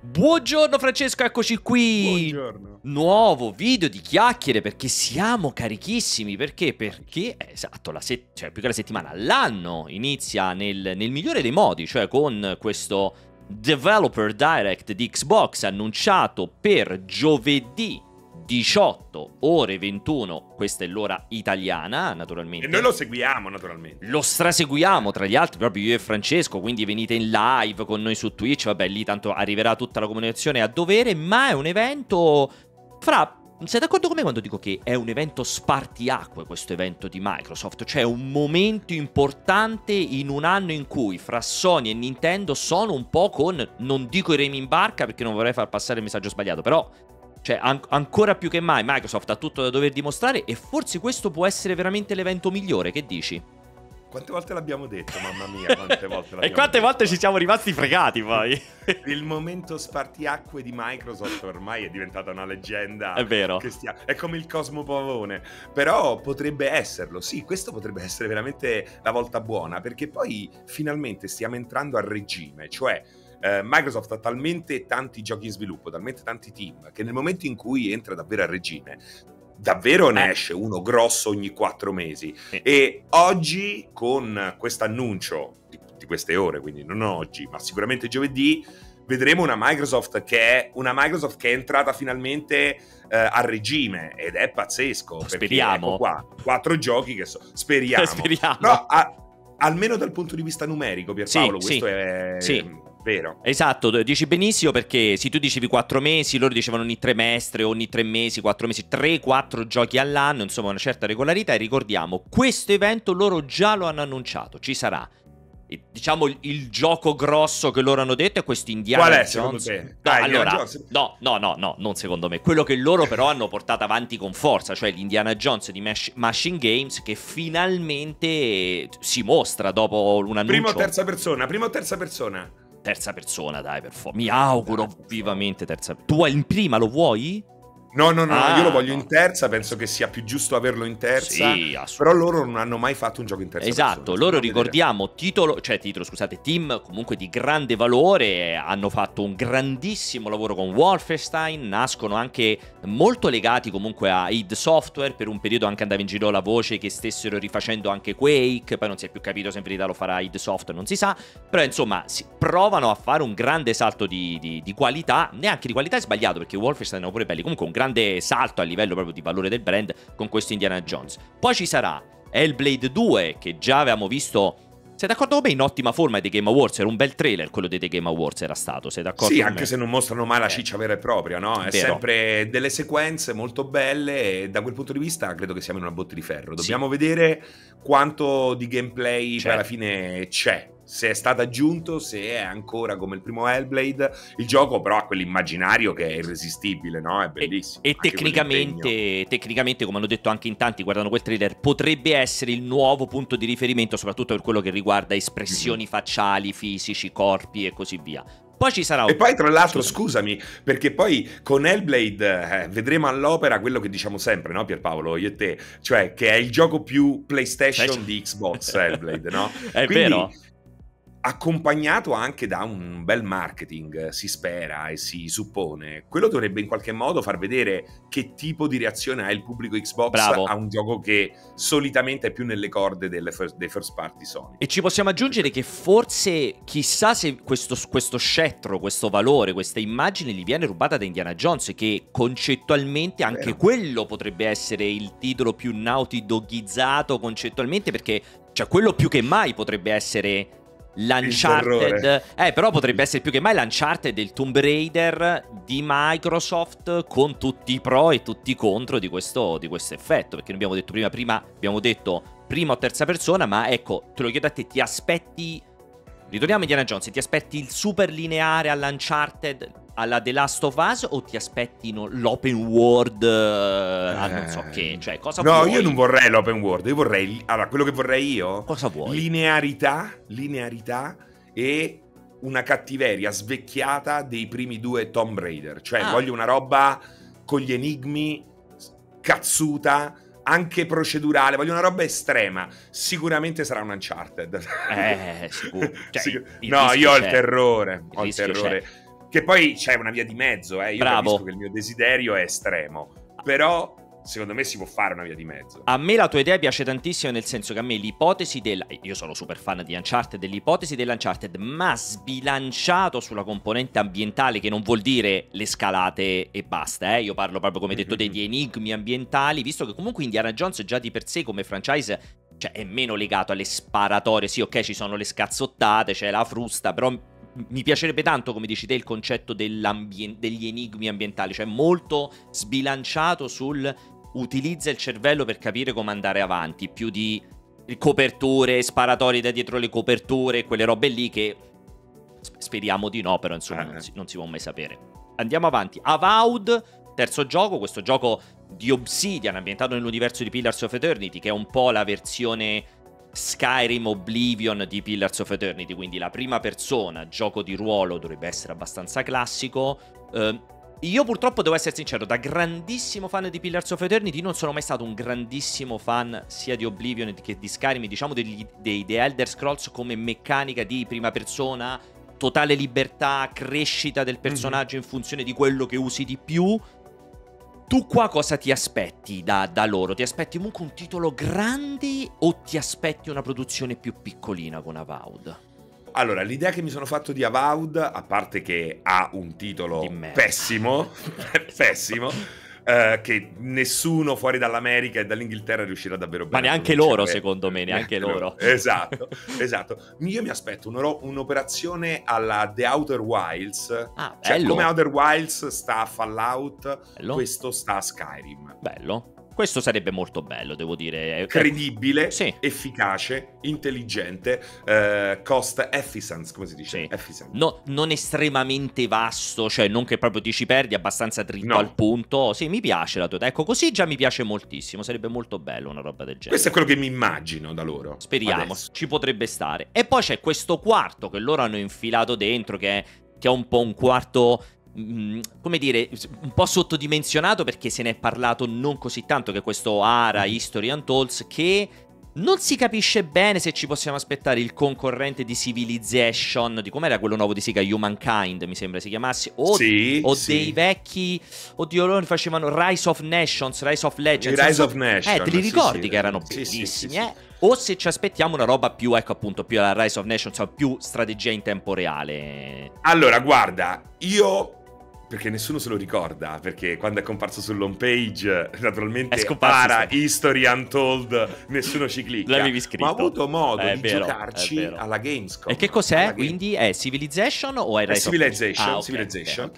Buongiorno Francesco, eccoci qui. Buongiorno. Nuovo video di chiacchiere perché siamo carichissimi. Perché? Perché, esatto, cioè, più che la settimana, l'anno inizia nel migliore dei modi, cioè con questo Developer Direct di Xbox annunciato per giovedì 18 ore 21, questa è l'ora italiana, naturalmente. E noi lo seguiamo, naturalmente. Lo straseguiamo tra gli altri, proprio io e Francesco, quindi venite in live con noi su Twitch, vabbè, lì tanto arriverà tutta la comunicazione a dovere, ma è un evento... sei d'accordo con me quando dico che è un evento spartiacque questo evento di Microsoft? Cioè un momento importante in un anno in cui fra Sony e Nintendo sono un po' con, non dico i remi in barca perché non vorrei far passare il messaggio sbagliato, però... Cioè, ancora più che mai Microsoft ha tutto da dover dimostrare e forse questo può essere veramente l'evento migliore, che dici? Quante volte l'abbiamo detto, mamma mia, quante volte l'abbiamo E quante detto. volte ci siamo rimasti fregati poi? Il momento spartiacque di Microsoft ormai è diventata una leggenda. È vero. È come il Cosmo Pavone. Però potrebbe esserlo, sì, questo potrebbe essere veramente la volta buona, perché poi finalmente stiamo entrando a regime, cioè... Microsoft ha talmente tanti giochi in sviluppo, talmente tanti team, che nel momento in cui entra davvero a regime, davvero ne esce uno grosso ogni 4 mesi. E oggi, con questo annuncio di queste ore, quindi non oggi, ma sicuramente giovedì, vedremo una Microsoft che è entrata finalmente a regime, ed è pazzesco. Speriamo. Ecco qua, 4 giochi che speriamo. Speriamo. No, almeno dal punto di vista numerico, Pierpaolo, questo è... Sì. Vero. Esatto, dici benissimo, perché se tu dicevi 4 mesi, loro dicevano ogni trimestre, ogni 3 mesi, 4 mesi, 3-4 giochi all'anno, insomma una certa regolarità. E ricordiamo, questo evento loro già lo hanno annunciato, ci sarà. Diciamo il gioco grosso che loro hanno detto è questo Indiana Jones. Qual è secondo te? No, allora, Jones. no, non secondo me. Quello che loro però hanno portato avanti con forza, cioè l'Indiana Jones di Machine Games, che finalmente si mostra dopo un annuncio. Prima o terza persona? Terza persona, dai, per favore. Mi auguro vivamente terza persona. Tu hai in prima, lo vuoi? No, io lo voglio in terza, penso che sia più giusto averlo in terza, sì, però loro non hanno mai fatto un gioco in terza persona. Esatto, loro ricordiamo team comunque di grande valore, hanno fatto un grandissimo lavoro con Wolfenstein, nascono anche molto legati comunque a id Software, per un periodo anche andava in giro la voce che stessero rifacendo anche Quake, poi non si è più capito se in verità lo farà id Software, non si sa, però insomma provano a fare un grande salto di qualità, neanche di qualità è sbagliato perché Wolfenstein erano pure belli, comunque un grande salto a livello proprio di valore del brand con questo Indiana Jones. Poi ci sarà Hellblade 2, che già avevamo visto. Sei d'accordo con me? In ottima forma dei Game Awards. Era un bel trailer quello dei The Game Awards, era stato. Sei d'accordo? Sì, con anche me? se non mostrano mai la ciccia vera e propria, no? È Vero. sempre delle sequenze molto belle e da quel punto di vista credo che siamo in una botte di ferro. Dobbiamo vedere quanto di gameplay poi alla fine c'è. Se è stato aggiunto, se è ancora come il primo Hellblade. Il gioco però ha quell'immaginario che è irresistibile, no? È bellissimo. E tecnicamente, come hanno detto anche in tanti guardando quel trailer, potrebbe essere il nuovo punto di riferimento, soprattutto per quello che riguarda espressioni facciali, fisici, corpi e così via. Poi ci sarà... E poi tra l'altro, scusami, perché poi con Hellblade vedremo all'opera quello che diciamo sempre, no Pierpaolo, io e te, cioè che è il gioco più PlayStation di Xbox, Hellblade, no? È quindi, vero? Accompagnato anche da un bel marketing, si spera e si suppone, quello dovrebbe in qualche modo far vedere che tipo di reazione ha il pubblico Xbox a un gioco che solitamente è più nelle corde dei first party Sony. E ci possiamo aggiungere che forse, chissà se questo scettro, questo valore, questa immagine gli viene rubata da Indiana Jones, che concettualmente anche quello potrebbe essere il titolo più Naughty Dogizzato concettualmente, perché cioè quello più che mai potrebbe essere l'Uncharted, però potrebbe essere più che mai l'Uncharted del Tomb Raider di Microsoft, con tutti i pro e tutti i contro di questo effetto, perché noi abbiamo detto abbiamo detto prima o terza persona, ma ecco, te lo chiedo a te, ti aspetti, ritorniamo a Indiana Jones, ti aspetti il super lineare all'Uncharted, alla The Last of Us, o ti aspetti l'open world non so che, cioè cosa vuoi? No, io non vorrei l'open world, io vorrei, allora quello che vorrei io, cosa vuoi? Linearità e una cattiveria svecchiata dei primi 2 Tomb Raider, cioè voglio una roba con gli enigmi, cazzuta, anche procedurale, voglio una roba estrema. Sicuramente sarà un Uncharted. Sicuro. Cioè, no, io ho il terrore. Che poi c'è una via di mezzo, io capisco che il mio desiderio è estremo, però secondo me si può fare una via di mezzo. A me la tua idea piace tantissimo, nel senso che a me l'ipotesi io sono super fan di Uncharted, dell'ipotesi dell'Uncharted, ma sbilanciato sulla componente ambientale, che non vuol dire le scalate e basta, Io parlo proprio, come detto, degli enigmi ambientali, visto che comunque Indiana Jones già di per sé come franchise, cioè, è meno legato alle sparatorie. Sì, ok, ci sono le scazzottate, c'è la frusta, però mi piacerebbe tanto, come dici te, il concetto degli enigmi ambientali, cioè molto sbilanciato sul utilizza il cervello per capire come andare avanti, più di coperture, sparatori da dietro le coperture, quelle robe lì che speriamo di no, però insomma non si può mai sapere. Andiamo avanti. Avowed, terzo gioco, questo gioco di Obsidian ambientato nell'universo di Pillars of Eternity, che è un po' la versione Skyrim Oblivion di Pillars of Eternity, quindi la prima persona, gioco di ruolo, dovrebbe essere abbastanza classico. Io purtroppo devo essere sincero, da grandissimo fan di Pillars of Eternity non sono mai stato un grandissimo fan sia di Oblivion che di Skyrim, diciamo dei The Elder Scrolls come meccanica di prima persona, totale libertà, crescita del personaggio in funzione di quello che usi di più. Tu qua cosa ti aspetti da loro? Ti aspetti comunque un titolo grande o ti aspetti una produzione più piccolina con Avowed? Allora, l'idea che mi sono fatto di Avowed, a parte che ha un titolo pessimo, pessimo, che nessuno fuori dall'America e dall'Inghilterra riuscirà davvero bene. Ma neanche loro, secondo me, neanche loro. Esatto, esatto. Io mi aspetto un'operazione alla The Outer Wilds. Cioè, come Outer Wilds sta a Fallout, questo sta a Skyrim. Bello. Questo sarebbe molto bello, devo dire. Credibile, efficace, intelligente, cost efficiency, come si dice? No, non estremamente vasto, cioè non che proprio ti ci perdi, abbastanza dritto al punto. Sì, mi piace la tua idea. Ecco, così già mi piace moltissimo, sarebbe molto bello una roba del genere. Questo è quello che mi immagino da loro. Speriamo, adesso. Ci potrebbe stare. E poi c'è questo quarto che loro hanno infilato dentro, che è un po' un quarto, come dire, un po' sottodimensionato, perché se ne è parlato non così tanto, che è questo Ara History Untold, che non si capisce bene se ci possiamo aspettare il concorrente di Civilization, di com'era quello nuovo di Sega, Humankind mi sembra si chiamasse, o dei vecchi, oddio, loro facevano Rise of Nations, Rise of Legends, Rise of Nations, te li ricordi che erano bellissimi, o se ci aspettiamo una roba più, ecco appunto, più alla Rise of Nations, più strategia in tempo reale. Allora, guarda, perché nessuno se lo ricorda, perché quando è comparso sull'home page, naturalmente Ara History Untold, nessuno ci clicca. L'avevi scritto. Ma ho avuto modo di giocarci alla Gamescom. E che cos'è? Quindi è Civilization o è Rise of Civilization.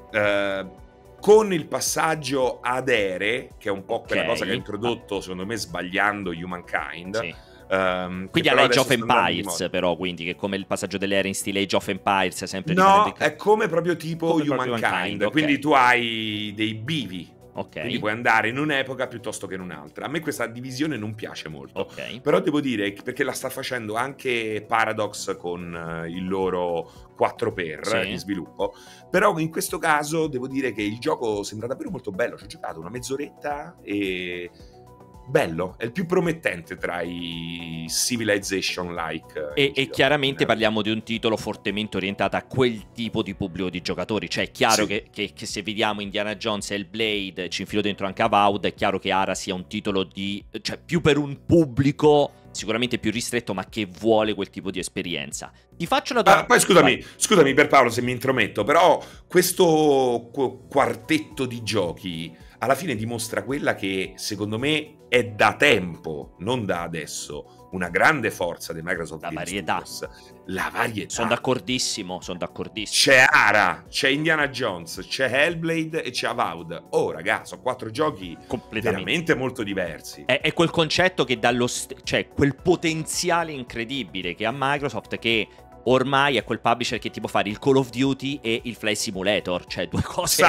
Con il passaggio ad Ere, che è un po' quella cosa che ha introdotto, secondo me sbagliando, Humankind. Quindi all'Age of Empires, però, quindi che è come il passaggio delle ere in stile Age of Empires, sempre è come proprio tipo Humankind. Quindi tu hai dei bivi. Quindi puoi andare in un'epoca piuttosto che in un'altra. A me questa divisione non piace molto. Però devo dire, perché la sta facendo anche Paradox con il loro 4x di sviluppo. Però in questo caso devo dire che il gioco sembra davvero molto bello. Ci ho giocato una mezz'oretta e bello, è il più promettente tra i Civilization-like. E chiaramente parliamo di un titolo fortemente orientato a quel tipo di pubblico di giocatori. Cioè è chiaro che se vediamo Indiana Jones e Hellblade, ci infilo dentro anche Avowed, è chiaro che Ara sia un titolo cioè più per un pubblico sicuramente più ristretto, ma che vuole quel tipo di esperienza. Ti faccio una domanda. Poi scusami per Paolo se mi intrometto, però questo quartetto di giochi alla fine dimostra quella che secondo me è da tempo, non da adesso, una grande forza di Microsoft Game Studios. La varietà. Sono d'accordissimo. C'è Ara, c'è Indiana Jones, c'è Hellblade e c'è Avowed. Oh ragazzi, sono 4 giochi veramente molto diversi. È quel concetto che cioè quel potenziale incredibile che ha Microsoft, che ormai è quel publisher che ti può fare il Call of Duty e il Flight Simulator, cioè due cose.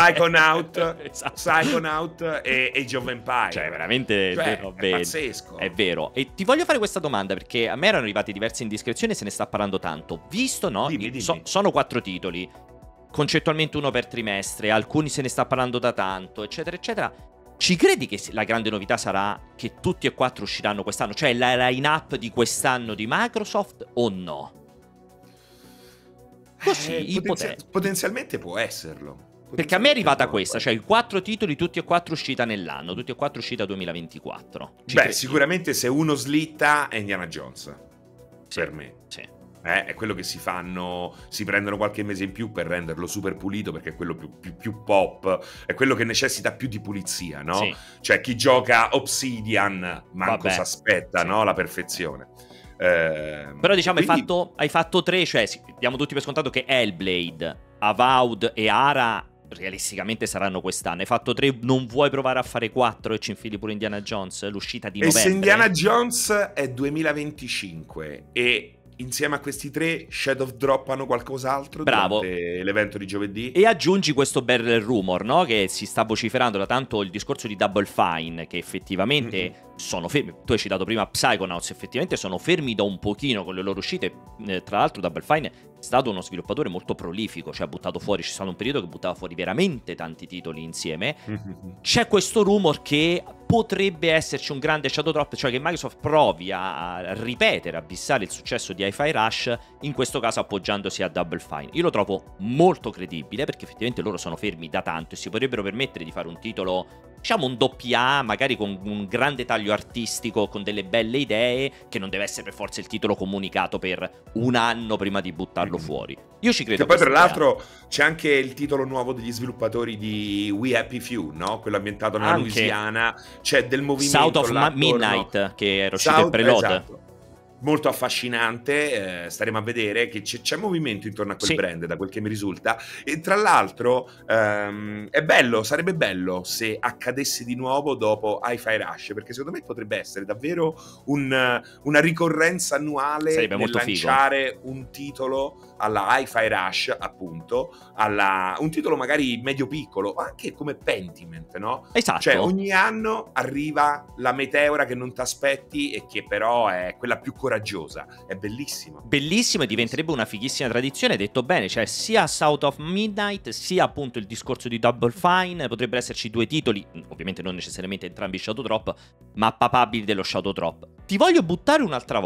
Psychonaut e Age of Empires. Cioè veramente è pazzesco. È vero. E ti voglio fare questa domanda, perché a me erano arrivate diverse indiscrezioni e se ne sta parlando tanto. Visto, no? Dimmi. Sono 4 titoli, concettualmente uno per trimestre, alcuni se ne sta parlando da tanto, eccetera, eccetera. Ci credi che la grande novità sarà che tutti e 4 usciranno quest'anno? Cioè la line-up di quest'anno di Microsoft o no? Così, potenzialmente può esserlo. Perché a me è arrivata questa, cioè i 4 titoli, tutti e 4 uscita nell'anno, tutti e 4 uscita 2024. Sicuramente se uno slitta è Indiana Jones, per me. Sì. È quello che si prendono qualche mese in più per renderlo super pulito, perché è quello più pop, è quello che necessita più di pulizia, no? Sì. Cioè chi gioca Obsidian manco si aspetta, no? La perfezione. Però diciamo hai fatto 3, cioè diamo tutti per scontato che Hellblade, Avowed e Ara realisticamente saranno quest'anno. Hai fatto 3, non vuoi provare a fare 4 e ci infili pure Indiana Jones, l'uscita di novembre? E se Indiana Jones è 2025 e insieme a questi 3 Shadow droppano qualcos'altro durante l'evento di giovedì, e aggiungi questo bel rumor, no? Che si sta vociferando da tanto, il discorso di Double Fine, che effettivamente sono fermi. Tu hai citato prima Psychonauts, effettivamente sono fermi da un pochino con le loro uscite. Tra l'altro Double Fine è stato uno sviluppatore molto prolifico, cioè ha buttato fuori, c'è stato un periodo che buttava fuori veramente tanti titoli insieme. C'è questo rumor che potrebbe esserci un grande Shadow Drop, cioè che Microsoft provi a ripetere, a bissare il successo di Hi-Fi Rush, in questo caso appoggiandosi a Double Fine. Io lo trovo molto credibile, perché effettivamente loro sono fermi da tanto e si potrebbero permettere di fare un titolo, diciamo un AA, magari con un grande taglio artistico, con delle belle idee, che non deve essere per forza il titolo comunicato per un anno prima di buttarlo fuori. Io ci credo. Che poi tra l'altro c'è anche il titolo nuovo degli sviluppatori di We Happy Few, no? Quello ambientato nella Louisiana. C'è del movimento South of Midnight, no? Che era uscito il preload. Esatto. Molto affascinante, staremo a vedere che c'è movimento intorno a quel brand, da quel che mi risulta. E tra l'altro è bello, sarebbe bello se accadesse di nuovo dopo Hi-Fi Rush, perché secondo me potrebbe essere davvero una ricorrenza annuale nel lanciare un titolo alla Hi-Fi Rush, appunto, un titolo magari medio piccolo, anche come Pentiment, no? Esatto. Cioè ogni anno arriva la meteora che non ti aspetti e che però è quella più coraggiosa. È bellissimo. Bellissimo, e diventerebbe una fighissima tradizione, detto bene, cioè sia South of Midnight sia appunto il discorso di Double Fine. Potrebbero esserci 2 titoli, ovviamente non necessariamente entrambi Shadow Drop, ma papabili dello Shadow Drop. Ti voglio buttare un'altra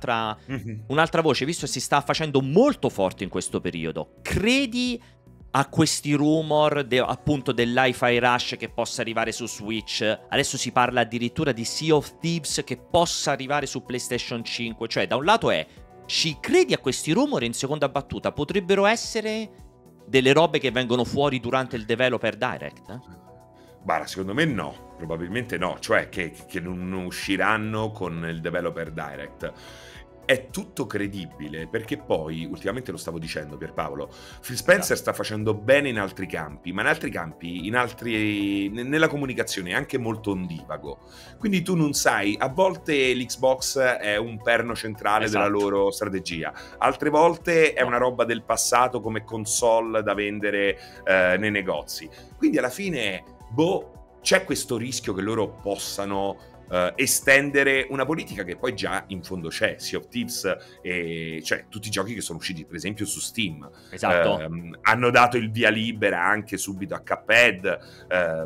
voce, visto che si sta facendo molto forte in questo periodo. Credi a questi rumor appunto dell'Hi-Fi Rush che possa arrivare su Switch? Adesso si parla addirittura di Sea of Thieves che possa arrivare su PlayStation 5. Cioè, da un lato ci credi a questi rumor? In seconda battuta, potrebbero essere delle robe che vengono fuori durante il Developer Direct? Bah, secondo me no, probabilmente no, cioè che non usciranno con il Developer Direct. È tutto credibile, perché poi, ultimamente lo stavo dicendo Pierpaolo, Phil Spencer sta facendo bene in altri campi, ma in altri campi, nella comunicazione è anche molto ondivago. Quindi tu non sai, a volte l'Xbox è un perno centrale della loro strategia, altre volte è una roba del passato come console da vendere nei negozi. Quindi alla fine, c'è questo rischio che loro possano estendere una politica che poi già in fondo c'è. Sea of Thieves, cioè tutti i giochi che sono usciti per esempio su Steam, hanno dato il via libera anche subito a Cuphead,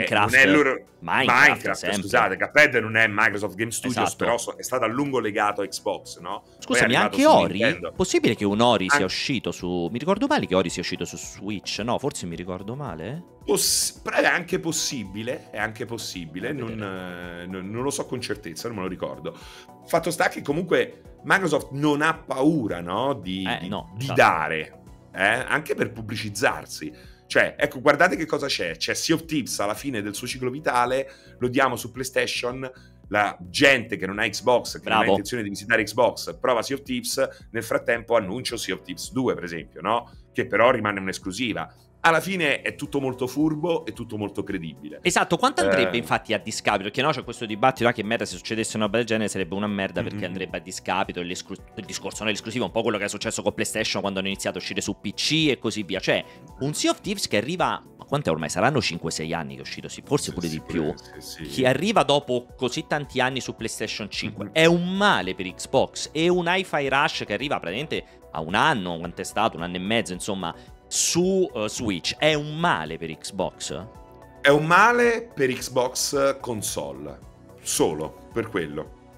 Minecraft, scusate, Cuphead non è Microsoft Game Studios, però è stato a lungo legato a Xbox, no? Scusami, anche Ori? Possibile che un Ori sia uscito su... Mi ricordo male che Ori sia uscito su Switch, no? Forse mi ricordo male? È anche possibile, non lo so con certezza, non me lo ricordo. Fatto sta che comunque Microsoft non ha paura, no? di dare, anche per pubblicizzarsi. Cioè, ecco, guardate che cosa c'è Sea of Thieves alla fine del suo ciclo vitale, lo diamo su PlayStation, la gente che non ha Xbox, che non ha intenzione di visitare Xbox, prova Sea of Thieves, nel frattempo annuncio Sea of Thieves 2, per esempio, no? Che però rimane un'esclusiva. Alla fine è tutto molto furbo e tutto molto credibile. Esatto, quanto andrebbe infatti a discapito? Perché no, c'è questo dibattito che in meta se succedesse una roba del genere sarebbe una merda, perché andrebbe a discapito il discorso non è l'esclusivo, un po' quello che è successo con PlayStation quando hanno iniziato a uscire su PC e così via. Cioè, un Sea of Thieves che arriva, ma quant'è ormai? Saranno 5-6 anni che è uscito, forse pure di più. Che arriva dopo così tanti anni su PlayStation 5. È un male per Xbox. E un Hi-Fi Rush che arriva praticamente a un anno, quant'è stato? Un anno e mezzo, insomma, su Switch. È un male per Xbox? È un male per Xbox console, solo per quello.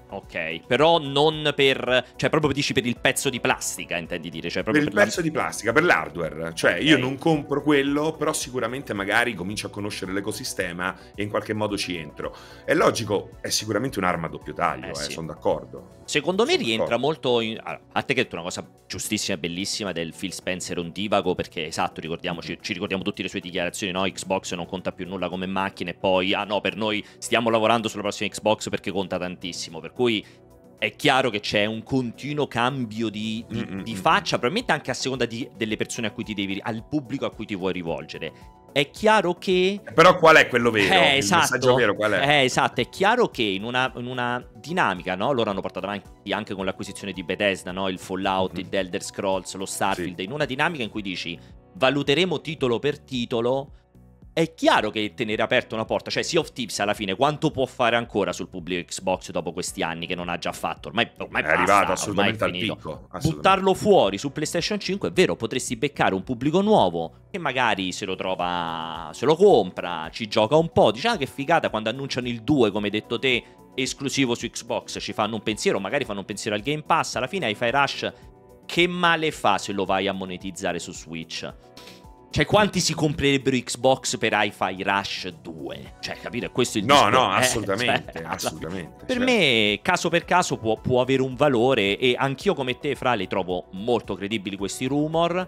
Ok, però non per... Cioè proprio dici per il pezzo di plastica, intendi dire? Cioè, Per proprio il pezzo di plastica, per l'hardware. Cioè, io non compro quello, però sicuramente magari comincio a conoscere l'ecosistema e in qualche modo ci entro. È logico, è sicuramente un'arma a doppio taglio, sì. sono d'accordo. Secondo me rientra molto in... Allora, a te che hai detto una cosa giustissima e bellissima del Phil Spencer ondivago, perché esatto, ricordiamoci, ci ricordiamo tutte le sue dichiarazioni, no? Xbox non conta più nulla come macchina, e poi, ah no, per noi stiamo lavorando sulla prossima Xbox perché conta tantissimo, per cui è chiaro che c'è un continuo cambio di faccia, probabilmente anche a seconda delle persone a cui ti devi, al pubblico a cui ti vuoi rivolgere. È chiaro che... Però qual è quello vero? Esatto, il messaggio vero qual è? Esatto, è chiaro che in una dinamica, no? Loro hanno portato avanti anche con l'acquisizione di Bethesda, no? Il Fallout, il Elder Scrolls, lo Starfield, in una dinamica in cui dici valuteremo titolo per titolo. È chiaro che tenere aperta una porta, cioè Sea of Thieves alla fine quanto può fare ancora sul pubblico Xbox dopo questi anni che non ha già fatto? Ormai è basta, arrivato assolutamente ormai è al finito. picco. Buttarlo fuori su PlayStation 5 è vero, potresti beccare un pubblico nuovo che magari se lo trova, se lo compra, ci gioca un po', dice che figata quando annunciano il 2, come hai detto te, esclusivo su Xbox, ci fanno un pensiero, magari fanno un pensiero al Game Pass, alla fine Hi-Fi Rush che male fa se lo vai a monetizzare su Switch? Cioè, quanti si comprerebbero Xbox per Hi-Fi Rush 2? Cioè, capire? Questo è il discorso. No, assolutamente, Cioè, assolutamente. Per me, caso per caso, può avere un valore, e anch'io come te, Fra, li trovo molto credibili questi rumor.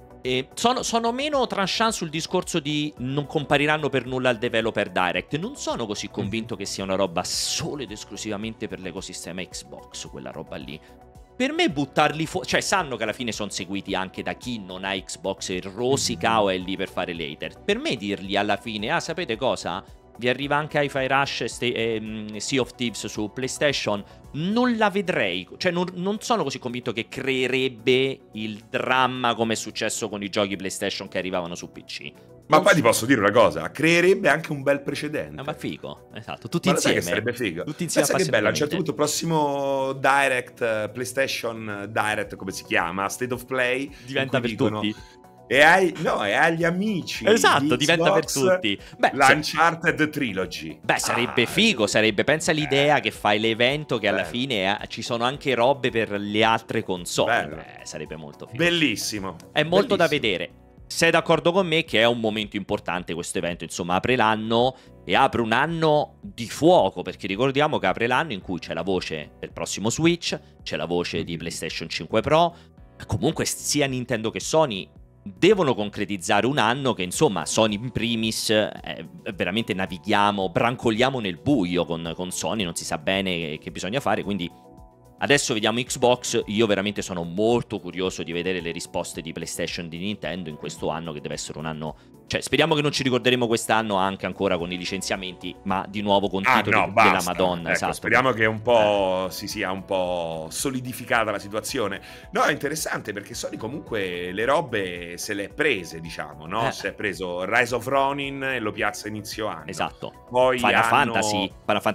E sono meno tranchant sul discorso di non compariranno per nulla al Developer Direct. Non sono così convinto che sia una roba solo ed esclusivamente per l'ecosistema Xbox, quella roba lì. Per me buttarli fuori, cioè sanno che alla fine sono seguiti anche da chi non ha Xbox e rosica o è lì per fare later. Per me dirgli alla fine, ah sapete cosa? Vi arriva anche Hi-Fi Rush e Sea of Thieves su PlayStation, non la vedrei, cioè non sono così convinto che creerebbe il dramma come è successo con i giochi PlayStation che arrivavano su PC. Ma poi ti posso dire una cosa, creerebbe anche un bel precedente. Ma figo, esatto, tutti ma insieme. Che sarebbe figo. Tutti insieme. Pensa che bello, a un certo punto prossimo Direct, PlayStation Direct, come si chiama, State of Play, diventa per dicono, tutti. E agli amici. Esatto, di diventa per tutti. Beh, l'Uncharted Trilogy. Beh, sarebbe figo, sarebbe, pensa all'idea che fai l'evento che alla fine ci sono anche robe per le altre console. Beh, sarebbe molto figo. Bellissimo. È molto da vedere. Sei d'accordo con me che è un momento importante questo evento, insomma, apre l'anno e apre un anno di fuoco, perché ricordiamo che apre l'anno in cui c'è la voce del prossimo Switch, c'è la voce di PlayStation 5 Pro, comunque sia Nintendo che Sony devono concretizzare un anno che, insomma, Sony in primis, veramente navighiamo, brancoliamo nel buio con Sony, non si sa bene che bisogna fare, quindi adesso vediamo Xbox. Io veramente sono molto curioso di vedere le risposte di PlayStation e di Nintendo in questo anno, che deve essere un anno... Cioè, speriamo che non ci ricorderemo quest'anno anche ancora con i licenziamenti, ma di nuovo con titoli della Madonna. Ecco, esatto. Speriamo che un po' si sia un po' solidificata la situazione. No, è interessante perché Sony comunque le robe se le è prese, diciamo, no? Si è preso Rise of Ronin e lo piazza inizio anno. Esatto. Poi Final Fantasy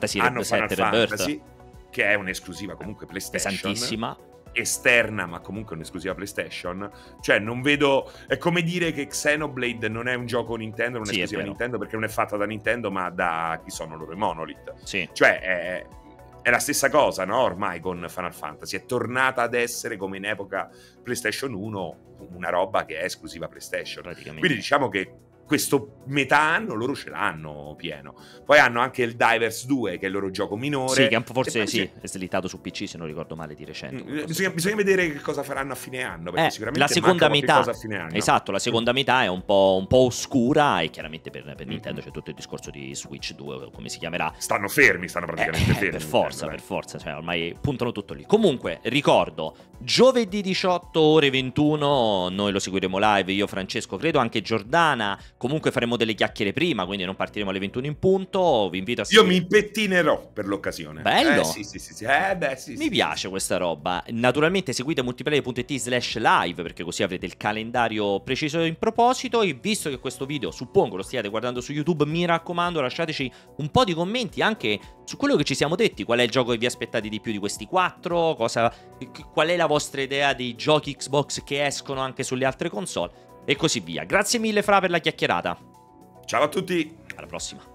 Reset Rebirth, che è un'esclusiva comunque PlayStation. Pesantissima. Esterna, ma comunque un'esclusiva PlayStation. Cioè, non vedo... È come dire che Xenoblade non è un gioco Nintendo, non è esclusiva Nintendo, perché non è fatta da Nintendo, ma da chi sono loro, i Monolith. Sì. Cioè, è la stessa cosa, no? Ormai con Final Fantasy. È tornata ad essere, come in epoca PlayStation 1, una roba che è esclusiva PlayStation. Quindi diciamo che questo metà anno loro ce l'hanno pieno. Poi hanno anche il Divers 2, che è il loro gioco minore. Sì, che forse è slittato su PC, se non ricordo male di recente. Bisogna vedere che cosa faranno a fine anno, perché sicuramente la seconda metà, cosa a fine anno. Esatto, la seconda metà è un po' oscura, e chiaramente per Nintendo c'è tutto il discorso di Switch 2, come si chiamerà. Stanno praticamente fermi. Per forza, cioè ormai puntano tutto lì. Comunque, ricordo, giovedì 18 ore 21 noi lo seguiremo live, io, Francesco, credo anche Giordana. Comunque faremo delle chiacchiere prima, quindi non partiremo alle 21 in punto. Vi invito a Io mi pettinerò per l'occasione. Bello. Sì. Mi piace questa roba. Naturalmente seguite multiplayer.it/live, perché così avrete il calendario preciso in proposito. E visto che questo video, suppongo, lo stiate guardando su YouTube, mi raccomando, lasciateci un po' di commenti anche su quello che ci siamo detti. Qual è il gioco che vi aspettate di più di questi 4? Qual è la vostra idea dei giochi Xbox che escono anche sulle altre console? E così via. Grazie mille, Fra, per la chiacchierata. Ciao a tutti. Alla prossima.